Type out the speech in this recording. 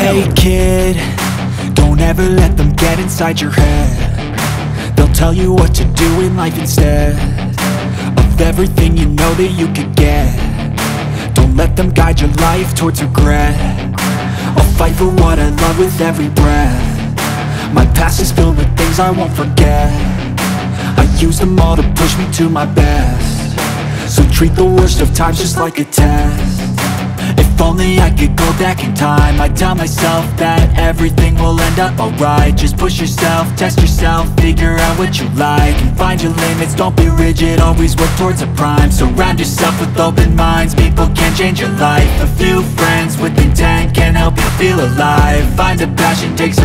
Hey kid, don't ever let them get inside your head. They'll tell you what to do in life instead of everything you know that you could get. Don't let them guide your life towards regret. I'll fight for what I love with every breath. My past is filled with things I won't forget. I use them all to push me to my best. So treat the worst of times just like a test. If only I could go back in time, I'd tell myself that everything will end up alright. Just push yourself, test yourself, figure out what you like, and find your limits, don't be rigid, always work towards a prime. Surround yourself with open minds, people can change your life. A few friends with intent can help you feel alive. Find a passion, take some